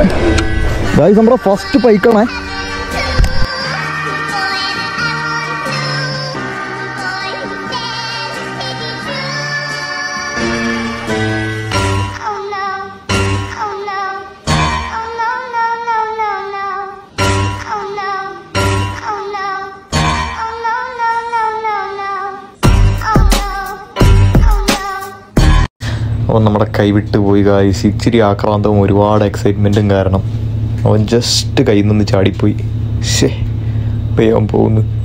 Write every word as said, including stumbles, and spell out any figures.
Guys നമ്മുടെ first പൈക്കാണേ. അവൻ നമ്മുടെ കൈവിട്ട് പോയി ഗായ്സ്. ഇച്ചിരി ആക്രാന്തവും ഒരുപാട് എക്സൈറ്റ്മെൻറ്റും കാരണം അവൻ ജസ്റ്റ് കയ്യിൽ നിന്ന് ചാടിപ്പോയി. ശേ, പെയ്യാൻ പോകുന്നു.